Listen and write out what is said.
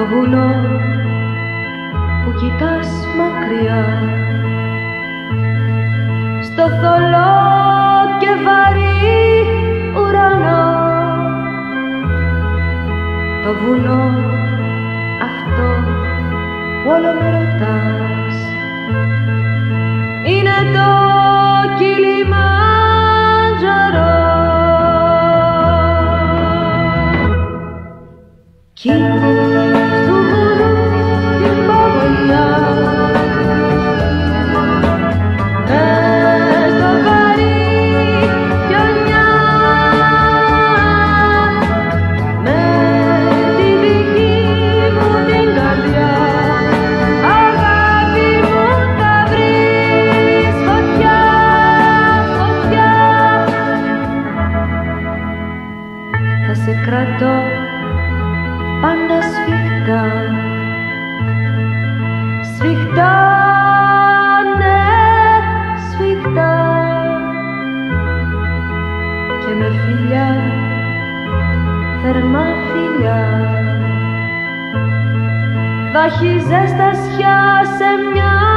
βουνό που κοιτάς μακριά, στο θολό και βαρύ ουρανό, το βουνό αυτό που όλο με ρωτάς είναι το Κιλιμάντζαρο. Κι στου βουνού την παγωνιά, μες στο βαρύ χιονιά, με τη δική μου την καρδιά, αγάπη μου θα βρεις φωτιά, φωτιά. Θα σε κρατώ πάντα σφιχτά, σφιχτά, ναι, σφιχτά, και με φιλιά, θερμά φιλιά, θα έχει ζεστασιά σε μια